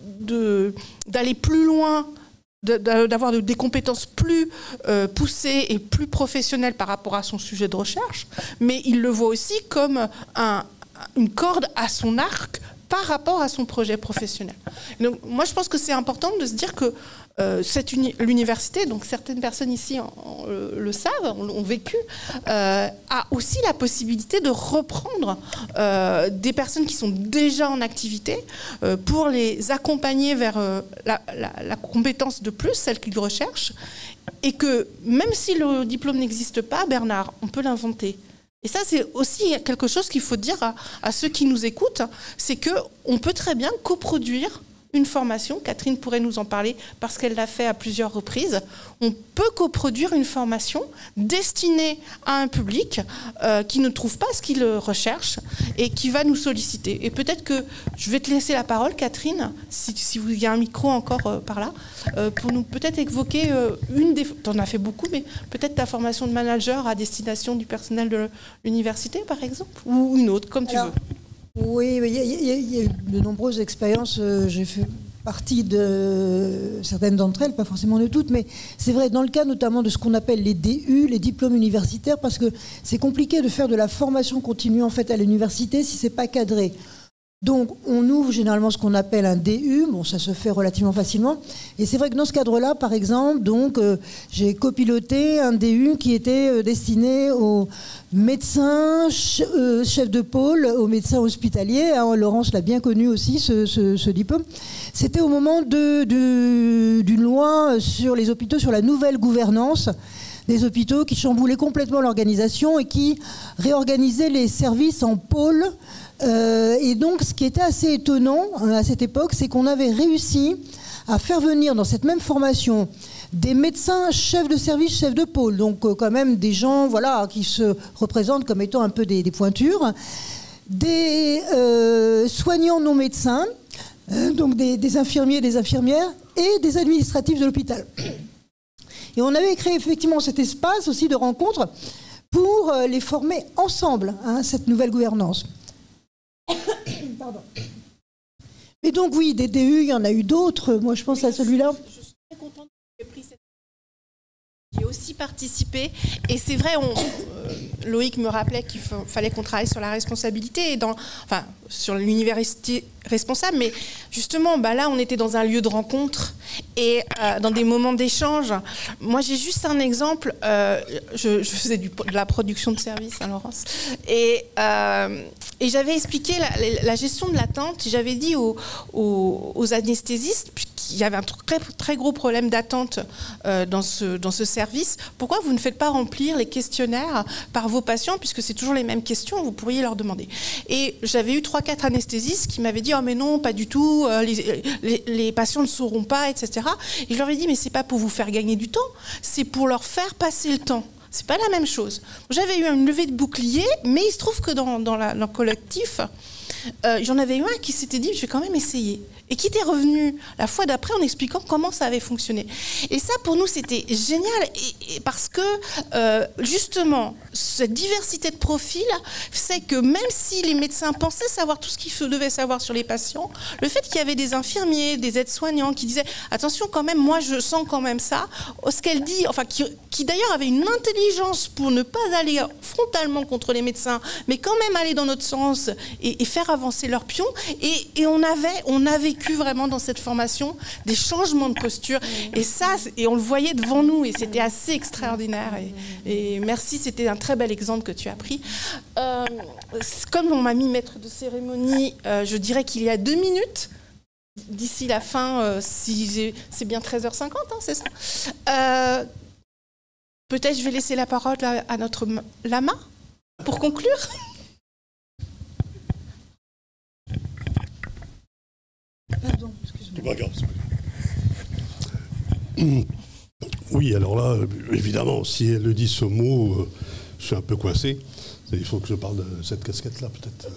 de, d'aller plus loin, de, d'avoir des compétences plus euh, poussées et plus professionnelles par rapport à son sujet de recherche. Mais il le voit aussi comme un une corde à son arc par rapport à son projet professionnel. Donc, moi, je pense que c'est important de se dire que euh, cette uni- l'université, donc certaines personnes ici en, en, le, le savent, ont vécu, euh, a aussi la possibilité de reprendre euh, des personnes qui sont déjà en activité euh, pour les accompagner vers euh, la, la, la compétence de plus, celle qu'ils recherchent, et que même si le diplôme n'existe pas, Bernard, on peut l'inventer. Et ça, c'est aussi quelque chose qu'il faut dire à, à ceux qui nous écoutent, c'est qu'on peut très bien coproduire une formation. Catherine pourrait nous en parler parce qu'elle l'a fait à plusieurs reprises. On peut coproduire une formation destinée à un public euh, qui ne trouve pas ce qu'il recherche et qui va nous solliciter. Et peut-être que je vais te laisser la parole, Catherine, si, si il y a un micro encore euh, par là, euh, pour nous peut-être évoquer euh, une des... Tu en as fait beaucoup, mais peut-être ta formation de manager à destination du personnel de l'université, par exemple, ou une autre, comme tu Alors... veux. Oui, il y, y, y a eu de nombreuses expériences. Euh, j'ai fait partie de certaines d'entre elles, pas forcément de toutes, mais c'est vrai, dans le cas notamment de ce qu'on appelle les D U, les diplômes universitaires, parce que c'est compliqué de faire de la formation continue en fait à l'université si c'est pas cadré. Donc, on ouvre généralement ce qu'on appelle un D U. Bon, ça se fait relativement facilement. Et c'est vrai que dans ce cadre-là, par exemple, donc, euh, j'ai copiloté un D U qui était euh, destiné aux médecins, ch euh, chefs de pôle, aux médecins hospitaliers. Hein, Laurence l'a bien connu aussi, ce, ce, ce diplôme. C'était au moment de, de, d'une loi sur les hôpitaux, sur la nouvelle gouvernance des hôpitaux qui chamboulaient complètement l'organisation et qui réorganisaient les services en pôles. Euh, et donc, ce qui était assez étonnant hein, à cette époque, c'est qu'on avait réussi à faire venir dans cette même formation des médecins chefs de service, chefs de pôle, donc euh, quand même des gens voilà, qui se représentent comme étant un peu des, des pointures, des euh, soignants non médecins, euh, donc des, des infirmiers, des infirmières, et des administratifs de l'hôpital. Et on avait créé effectivement cet espace aussi de rencontre pour euh, les former ensemble, hein, cette nouvelle gouvernance. Pardon. Et donc oui, des D U, il y en a eu d'autres. Moi, je pense oui, à celui-là. Je suis très contente que tu aies pris cette... J'ai aussi participé. Et c'est vrai, on, euh, Loïc me rappelait qu'il fallait qu'on travaille sur la responsabilité, et dans, enfin, sur l'université responsable. Mais justement, bah là, on était dans un lieu de rencontre et euh, dans des moments d'échange. Moi, j'ai juste un exemple. Euh, je, je faisais du, de la production de services, hein, Laurence. Et... Euh, Et j'avais expliqué la, la gestion de l'attente. J'avais dit aux, aux, aux anesthésistes il y avait un très, très gros problème d'attente euh, dans, ce, dans ce service. Pourquoi vous ne faites pas remplir les questionnaires par vos patients, puisque c'est toujours les mêmes questions, vous pourriez leur demander. Et j'avais eu trois quatre anesthésistes qui m'avaient dit « Oh mais non, pas du tout, euh, les, les, les patients ne sauront pas, et cetera » Et je leur ai dit « Mais c'est pas pour vous faire gagner du temps, c'est pour leur faire passer le temps. » C'est pas la même chose. J'avais eu une levée de bouclier, mais il se trouve que dans, dans, la, dans le collectif, euh, j'en avais eu un qui s'était dit « Je vais quand même essayer ». Et qui était revenu la fois d'après en expliquant comment ça avait fonctionné. Et ça, pour nous, c'était génial, et, et parce que, euh, justement, cette diversité de profils fait que même si les médecins pensaient savoir tout ce qu'ils devaient savoir sur les patients, le fait qu'il y avait des infirmiers, des aides-soignants qui disaient « Attention, quand même, moi, je sens quand même ça », ce qu'elle dit, enfin, qui, qui d'ailleurs avait une intelligence pour ne pas aller frontalement contre les médecins, mais quand même aller dans notre sens et, et faire avancer leurs pions. Et, et on avait, on avait vécu vraiment dans cette formation des changements de posture, et ça, et on le voyait devant nous, et c'était assez extraordinaire, et, et merci, c'était un très bel exemple que tu as pris. Euh, comme on m'a mis maître de cérémonie, euh, je dirais qu'il y a deux minutes d'ici la fin, euh, si c'est bien treize heures cinquante, hein, c'est ça. Euh, peut-être je vais laisser la parole à, à notre lama pour conclure. Pardon, excuse-moi. C'est pas grave. Oui, alors là, évidemment, si elle dit ce mot, euh, je suis un peu coincé. Il faut que je parle de cette casquette-là, peut-être.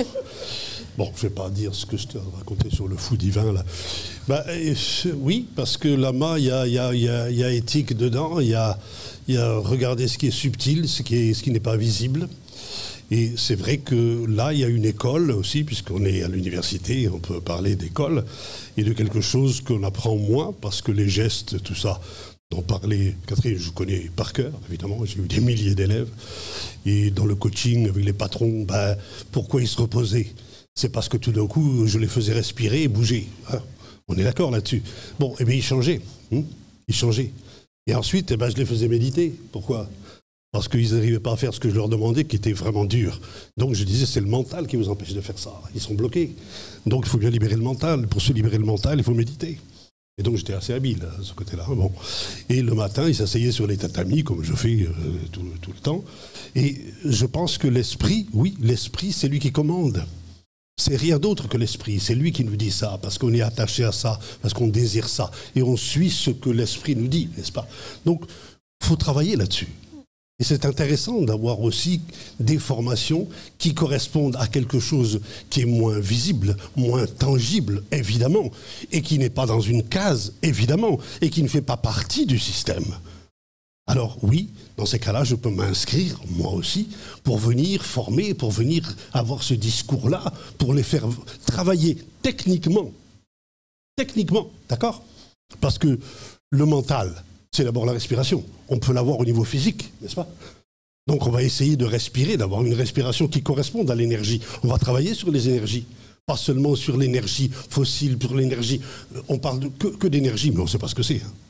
Bon, je ne vais pas dire ce que je t'ai raconté sur le fou divin, là. Bah, et, oui, parce que lama, il y a, y, a, y, a, y a éthique dedans, il y a, y a regarder ce qui est subtil, ce qui est, ce qui n'est pas visible. Et c'est vrai que là, il y a une école aussi, puisqu'on est à l'université, on peut parler d'école, et de quelque chose qu'on apprend moins, parce que les gestes, tout ça, dont parlait Catherine, je connais par cœur, évidemment, j'ai eu des milliers d'élèves. Et dans le coaching avec les patrons, ben, pourquoi ils se reposaient? C'est parce que tout d'un coup, je les faisais respirer et bouger. Hein, on est d'accord là-dessus. Bon, et bien ils changeaient. Hein, ils changeaient. Et ensuite, eh ben, je les faisais méditer. Pourquoi? Parce qu'ils n'arrivaient pas à faire ce que je leur demandais, qui était vraiment dur. Donc je disais, c'est le mental qui vous empêche de faire ça. Ils sont bloqués. Donc il faut bien libérer le mental. Pour se libérer le mental, il faut méditer. Et donc j'étais assez habile à ce côté-là. Bon. Et le matin, ils s'asseyaient sur les tatamis, comme je fais euh, tout, tout le temps. Et je pense que l'esprit, oui, l'esprit, c'est lui qui commande. C'est rien d'autre que l'esprit. C'est lui qui nous dit ça, parce qu'on est attaché à ça, parce qu'on désire ça. Et on suit ce que l'esprit nous dit, n'est-ce pas? Donc, il faut travailler là-dessus. Et c'est intéressant d'avoir aussi des formations qui correspondent à quelque chose qui est moins visible, moins tangible, évidemment, et qui n'est pas dans une case, évidemment, et qui ne fait pas partie du système. Alors oui, dans ces cas-là, je peux m'inscrire, moi aussi, pour venir former, pour venir avoir ce discours-là, pour les faire travailler techniquement. Techniquement, d'accord? Parce que le mental, c'est d'abord la respiration. On peut l'avoir au niveau physique, n'est-ce pas? Donc on va essayer de respirer, d'avoir une respiration qui corresponde à l'énergie. On va travailler sur les énergies, pas seulement sur l'énergie fossile, sur l'énergie. On parle de, que, que d'énergie, mais on ne sait pas ce que c'est. Hein.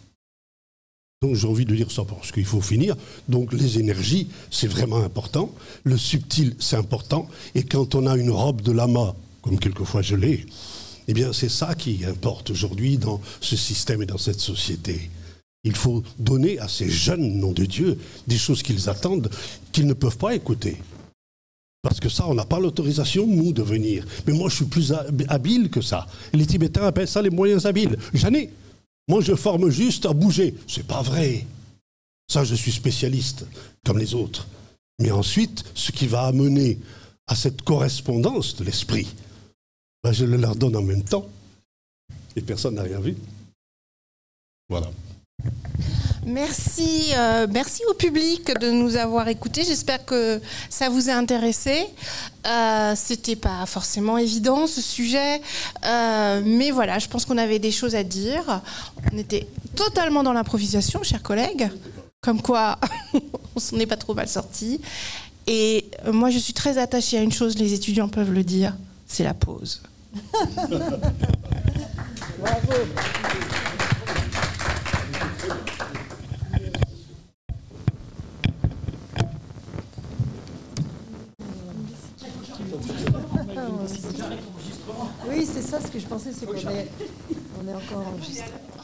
Donc j'ai envie de dire ça parce qu'il faut finir. Donc les énergies, c'est vraiment important. Le subtil, c'est important. Et quand on a une robe de lama, comme quelquefois je l'ai, eh bien c'est ça qui importe aujourd'hui dans ce système et dans cette société. Il faut donner à ces jeunes, nom de Dieu, des choses qu'ils attendent, qu'ils ne peuvent pas écouter. Parce que ça, on n'a pas l'autorisation, nous, de venir. Mais moi, je suis plus habile que ça. Et les Tibétains appellent ça les moyens habiles. J'en ai. Moi, je forme juste à bouger. C'est pas vrai. Ça, je suis spécialiste, comme les autres. Mais ensuite, ce qui va amener à cette correspondance de l'esprit, ben, je le leur donne en même temps. Et personne n'a rien vu. Voilà. Merci, euh, merci au public de nous avoir écoutés. J'espère que ça vous a intéressé. Euh, c'était pas forcément évident ce sujet, euh, mais voilà, je pense qu'on avait des choses à dire. On était totalement dans l'improvisation, chers collègues, comme quoi on s'en est pas trop mal sortis. Et moi, je suis très attachée à une chose, les étudiants peuvent le dire, c'est la pause. Bravo. Ah, on- oui, c'est ça ce que je pensais, c'est qu'on est, on est encore enregistré.